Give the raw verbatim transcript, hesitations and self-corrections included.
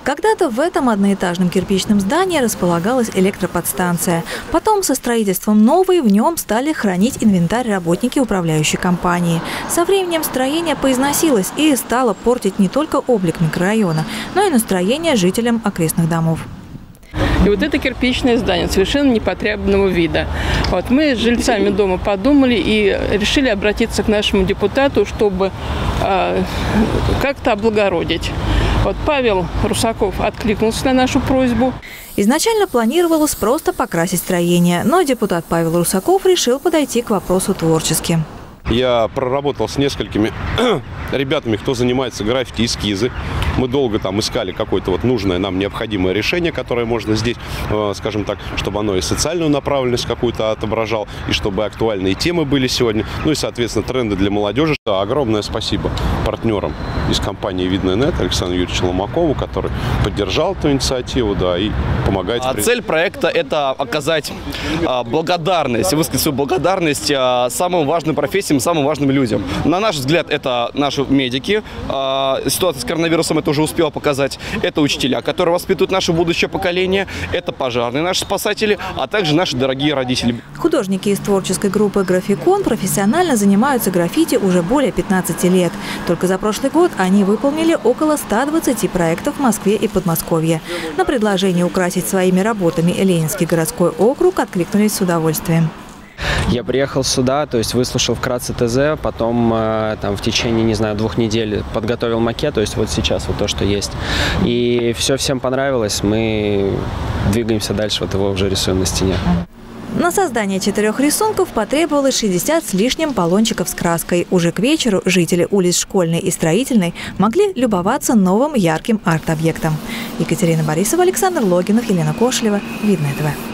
Когда-то в этом одноэтажном кирпичном здании располагалась электроподстанция. Потом со строительством новой в нем стали хранить инвентарь работники управляющей компании. Со временем строение поизносилось и стало портить не только облик микрорайона, но и настроение жителям окрестных домов. И вот это кирпичное здание совершенно непотребного вида. Вот мы с жильцами дома подумали и решили обратиться к нашему депутату, чтобы э, как-то облагородить. Вот Павел Русаков откликнулся на нашу просьбу. Изначально планировалось просто покрасить строение, но депутат Павел Русаков решил подойти к вопросу творчески. Я проработал с несколькими ребятами, кто занимается граффити, эскизы. Мы долго там искали какое-то вот нужное нам необходимое решение, которое можно здесь, скажем так, чтобы оно и социальную направленность какую-то отображало, и чтобы актуальные темы были сегодня, ну и, соответственно, тренды для молодежи. Огромное спасибо партнерам из компании «Видно.нет», Александру Юрьевичу Ломакову, который поддержал эту инициативу, да, и помогает. А цель проекта – это оказать а, благодарность, высказать свою благодарность а, самым важным профессиям, самым важным людям. На наш взгляд, это наши медики. А, ситуация с коронавирусом это уже успела показать. Это учителя, которые воспитывают наше будущее поколение. Это пожарные наши спасатели, а также наши дорогие родители. Художники из творческой группы «Графикон» профессионально занимаются граффити уже более пятнадцати лет. Только за прошлый год они выполнили около ста двадцати проектов в Москве и Подмосковье. На предложение украсить своими работами Ленинский городской округ откликнулись с удовольствием. Я приехал сюда, то есть выслушал вкратце ТЗ, потом э, там в течение, не знаю, двух недель подготовил макет, то есть вот сейчас вот то, что есть. И все всем понравилось, мы двигаемся дальше, вот его уже рисуем на стене. На создание четырех рисунков потребовалось шестьдесят с лишним баллончиков с краской. Уже к вечеру жители улиц Школьной и Строительной могли любоваться новым ярким арт-объектом. Екатерина Борисова, Александр Логинов, Елена Кошелева. Видно ТВ.